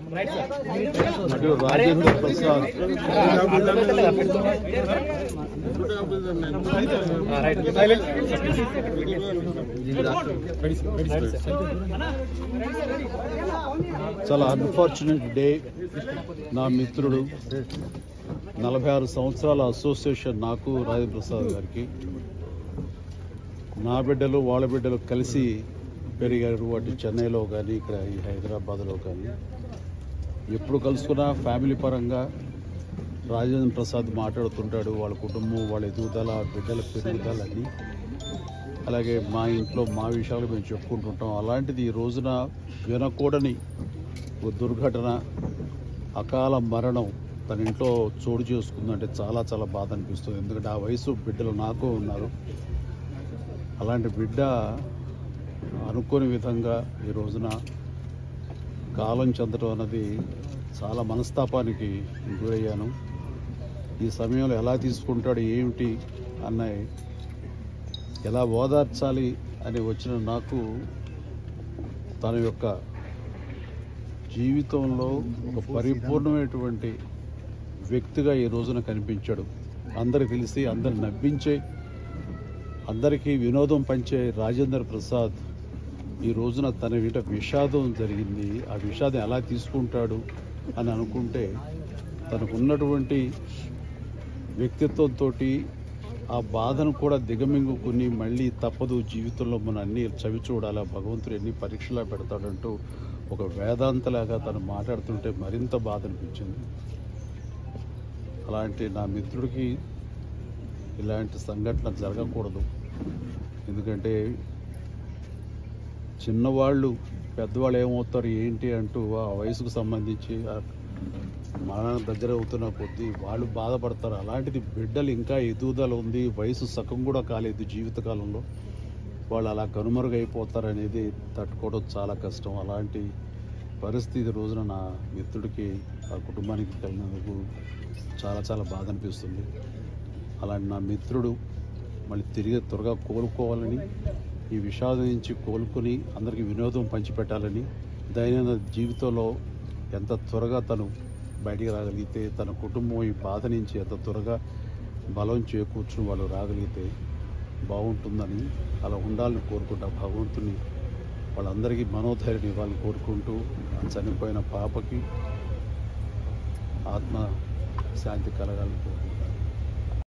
మరియు రాజేంద్ర ప్రసాద్ చాలా unfortunate day. నా మిత్రుడు 46 సంవత్సరాల అసోసియేషన్ నాకు రాజేంద్ర ప్రసాద్ గారికి, నా బిడ్డలు వాళ్ళ బిడ్డలు కలిసి పెరిగారు. అటు చెన్నైలో కానీ ఇక్కడ ఈ హైదరాబాద్లో కానీ ఎప్పుడు కలుసుకున్నా ఫ్యామిలీ పరంగా రాజేంద్ర ప్రసాద్ మాట్లాడుతుంటాడు. వాళ్ళ కుటుంబం, వాళ్ళ ఎదుగుదల, బిడ్డల పెరుగుదల అన్నీ, అలాగే మా ఇంట్లో మా విషయాలు మేము చెప్పుకుంటుంటాం. అలాంటిది ఈ రోజున వినకూడని ఒక దుర్ఘటన, అకాల మరణం తన ఇంట్లో చోటు చేసుకుందంటే చాలా చాలా బాధ అనిపిస్తుంది. ఎందుకంటే ఆ వయసు బిడ్డలు నాకు ఉన్నారు. అలాంటి బిడ్డ అనుకోని విధంగా ఈ రోజున కాలం చెందడం అన్నది చాలా మనస్తాపానికి గురయ్యాను. ఈ సమయంలో ఎలా తీసుకుంటాడు, ఏమిటి అన్నవి ఎలా ఓదార్చాలి అని వచ్చిన నాకు తన యొక్క జీవితంలో ఒక పరిపూర్ణమైనటువంటి వ్యక్తిగా ఈ రోజున కనిపించాడు. అందరికి తెలిసి అందరిని నవ్వించే, అందరికీ వినోదం పంచే రాజేంద్ర ప్రసాద్ ఈ రోజున తన వెంట విషాదం జరిగింది. ఆ విషాదం ఎలా తీసుకుంటాడు అని అనుకుంటే తనకున్నటువంటి వ్యక్తిత్వంతో ఆ బాధను కూడా దిగమింగుకుని మళ్ళీ తప్పదు జీవితంలో మనం అన్నీ చవి చూడాలా, భగవంతుడు ఎన్ని పరీక్షలా పెడతాడంటూ ఒక వేదాంతలాగా తను మాట్లాడుతుంటే మరింత బాధ అనిపించింది. అలాంటి నా మిత్రుడికి ఇలాంటి సంఘటన జరగకూడదు. ఎందుకంటే చిన్నవాళ్ళు పెద్దవాళ్ళు ఏమవుతారు ఏంటి అంటూ ఆ వయసుకు సంబంధించి మరణం దగ్గర అవుతున్న కొద్దీ వాళ్ళు బాధపడతారు. అలాంటిది బిడ్డలు ఇంకా ఎదుగుదల ఉంది, వయసు సగం కూడా కాలేదు జీవితకాలంలో, వాళ్ళు అలా కనుమరుగైపోతారనేది తట్టుకోవడం చాలా కష్టం. అలాంటి పరిస్థితి రోజున నా మిత్రుడికి, ఆ కుటుంబానికి కలిగినందుకు చాలా చాలా బాధ అనిపిస్తుంది. అలాంటి నా మిత్రుడు మళ్ళీ తిరిగి త్వరగా కోలుకోవాలని, ఈ విషాదం నుంచి కోలుకొని అందరికీ వినోదం పంచిపెట్టాలని, దైనందిన జీవితంలో ఎంత త్వరగా తను బయటికి రాగలిగితే, తన కుటుంబం ఈ బాధ నుంచి ఎంత త్వరగా బలం చేకూర్చుని వాళ్ళు రాగలిగితే బాగుంటుందని, అలా ఉండాలని కోరుకుంటా. భగవంతుని వాళ్ళందరికీ మనోధైర్యం ఇవ్వాలని కోరుకుంటూ, చనిపోయిన పాపకి ఆత్మ శాంతి కలగాలని కోరుకుంటున్నాను.